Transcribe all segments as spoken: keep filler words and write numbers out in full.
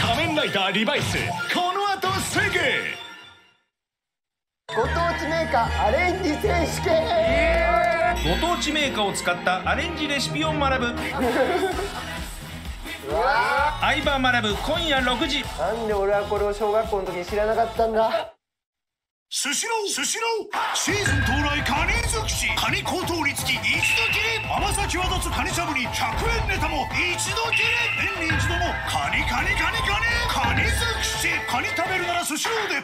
仮面ライダーリバイス、この後すぐ。 ご当地メーカーアレンジ選手権。 ご当地メーカーを使ったアレンジレシピを学ぶ相葉学ぶ今夜ろくじ。 なんで俺はこれを小学校の時に知らなかったんだ。 スシロースシローシーズン到来カニ尽くし、カニ高騰につき一度きり、甘さ際立つカニしゃぶにひゃくえんネタも一度きり、年に一度のカニカニカニカニカニ尽くし。カニ食べるならスシロー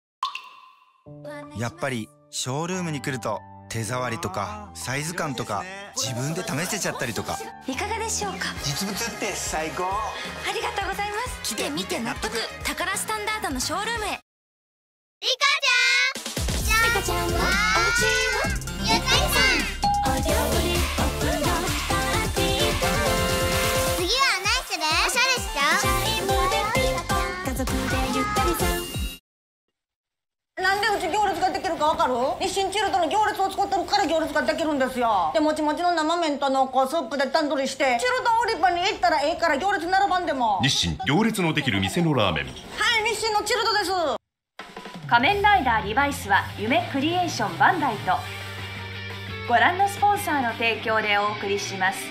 で。 やっぱりショールームに来ると手触りとかサイズ感とか自分で試せちゃったりとか。 いかがでしょうか。 実物って最高。 ありがとうございます。来てみて納得。タカラスタンダードのショールームへ。 リカちゃん。リカちゃんはおうちはゆかりさん。お料理お風呂パーティー。次はナイスでおしゃれしちゃう。シャイムでピッタ家族でゆったりさん。 なんでうち行列ができるかわかる？日清チルドの行列を作ってるから行列ができるんですよ。でもちもちの生麺と濃厚スープで段取りして、チルド売り場に行ったらええから行列並ばんでも。 日清、行列のできる店のラーメン。 はい、日清のチルドです。 仮面ライダーリバイスは夢クリエーションバンダイとご覧のスポンサーの提供でお送りします。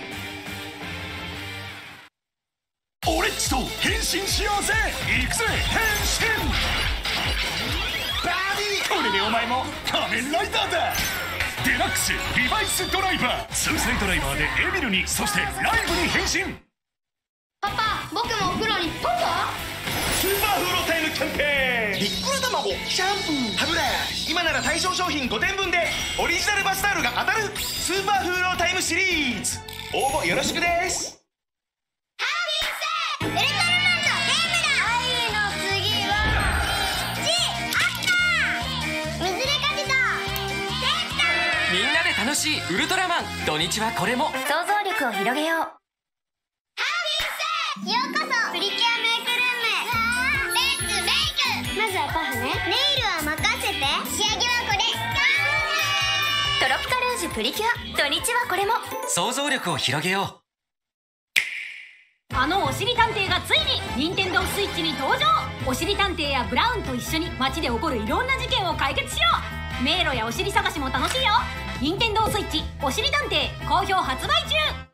俺っちと変身しようぜ。行くぜ変身。バディ、これでお前も仮面ライダーだ。デラックスリバイスドライバー、ツーサイドライバーでエビルに、そしてライブに変身。 パパ、僕もお風呂に。パパスーパーフーロータイムキャンペーン。 びっくり卵、シャンプー、歯ブラシ。今なら対象商品ごてんぶんでオリジナルバスタオルが当たる。スーパーフーロータイムシリーズ、応募よろしくです。 ハービースウルトラマンとゲームだ。愛の次はち。あった水で勝てた。できた。 みんなで楽しいウルトラマン。土日はこれも。 想像力を広げよう。 ハービースようこそプリキュアメイクルームへ。レッツメイク。まずはパフね。ネイルは任せて。仕上げはこれ。 トロピカルージュプリキュア、土日はこれも。 想像力を広げよう。 あのおしり探偵がついに任天堂スイッチに登場。おしり探偵やブラウンと一緒に街で起こるいろんな事件を解決しよう。迷路やおしり探しも楽しいよ。任天堂スイッチおしり探偵好評発売中。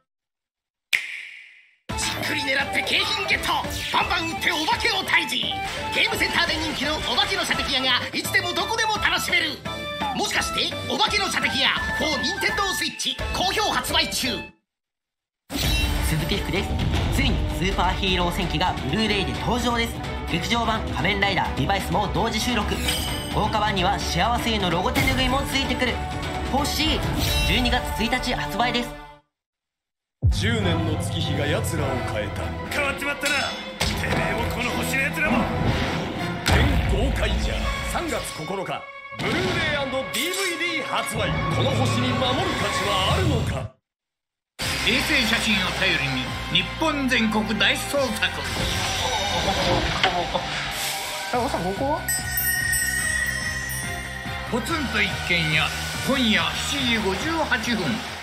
じっくり狙って景品ゲット。バンバン打ってお化けを退治。ゲームセンターで人気のお化けの射的屋がいつでもどこでも楽しめる。もしかしてお化けの射的屋フォー任天堂スイッチ好評発売中。 鈴木福です。ついにスーパーヒーロー戦記がブルーレイで登場です。劇場版仮面ライダーリバイスも同時収録。豪華版には幸せへのロゴ手ぬぐいもついてくる。欲しい。じゅうにがつついたち発売です。 じゅうねんの月日が奴らを変えた。変わっちまったな。てめえもこの星の奴らも。全豪快じゃ。さんがつここのかブルーレイ&ディーブイディー 発売。この星に守る価値はあるのか。 衛星写真を頼りに日本全国大捜索。 高さん、ここはポツンと一軒家、今夜しちじごじゅうはっぷん。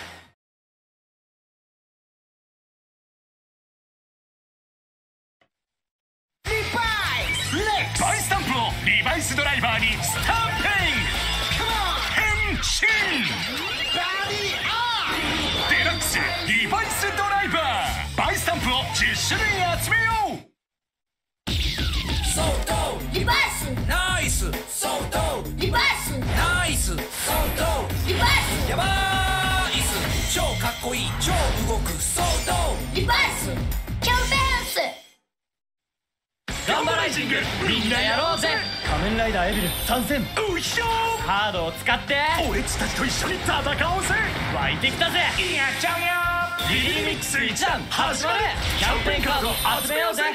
バイスタンプをリバイスドライバーにスタンピング。変身。デラックスリバイスドライバー、バイスタンプをじゅっしゅるい集めよう。 ソードリバイスナイス。 ソードリバイスナイス。 ソードリバイスやばいっす。超かっこいい、超動くソードリバイスキャンペーンス。 ガンバライジング、みんなやろうぜ。 仮面ライダーエビル参戦。 うひょー。 カードを使って俺っちたちと一緒に戦おうぜ。 湧いてきたぜ。 やっちゃうよ。リリーミックス一段始まる。 キャンペーンカード集めようぜ。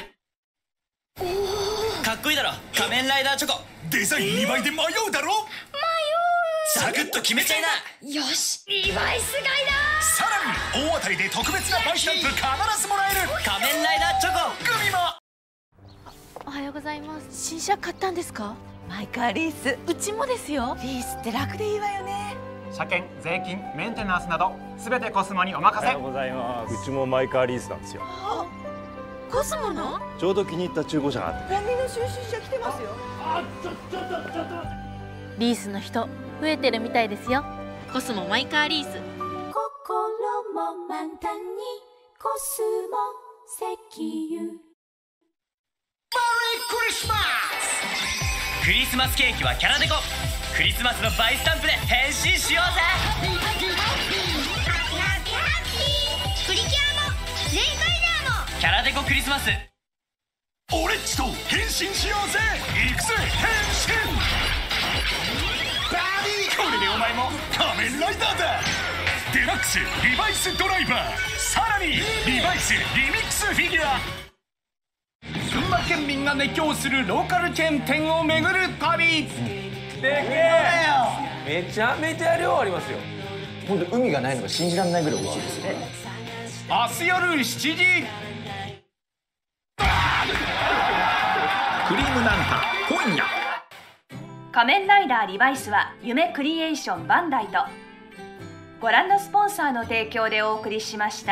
かっこいいだろ仮面ライダーチョコ。 デザインにばいで迷うだろ。 サクッと決めちゃいな。 よし、リバイス買いだ。 さらに大当たりで特別なバイスタンプ必ずもらえる。 仮面ライダーチョコグミも。 おはようございます。新車買ったんですか？マイカーリース。うちもですよ。リースって楽でいいわよね。 車検、税金、メンテナンスなどすべてコスモにお任せ。 おはようございます。 うちもマイカーリースなんですよ。 ココスモのちょうど気に入った中古車があって。 闇の収集車来てますよ。 あ、ちょちょっとちょっと。 リースの人増えてるみたいですよ。コスモマイカーリース。 心も満タンにコスモ石油。 クリスマス。 クリスマスケーキはキャラデコ。クリスマスのバイスタンプで変身しようぜ。 ハッピーハッピーハッピー。プリキュアもレイカイダーもキャラデコクリスマス。 俺っちと変身しようぜ。行くぜ変身。バディ、これでお前も仮面ライダーだ。デラックスリバイスドライバー、さらにリバイスリミックスフィギュア。群馬県民が熱狂するローカルチェーン店を巡る旅。でけえ。 めちゃめちゃ量ありますよ。本当海がないのが信じられないぐらい美味しいですね。 明日夜しちじ。 クリームナンタ今夜。 仮面ライダーリバイスは夢クリエーションバンダイとご覧のスポンサーの提供でお送りしました。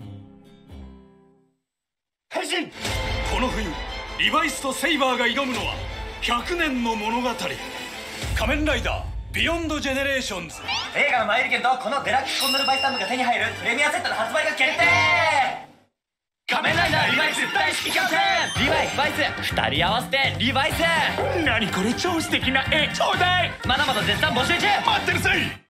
変身。この冬リバイスとセイバーが挑むのはひゃくねんの物語。仮面ライダービヨンドジェネレーションズ。 映画の前売り券とこのデラックスコンドルバイスタンプが手に入るプレミアセットの発売が決定。仮面ライダーリバイス大好きキャンペーン。リバイバイスふたり合わせてリバイス。 何これ超素敵な絵ちょうだい。 まだまだ絶賛募集中。 待ってるぜ。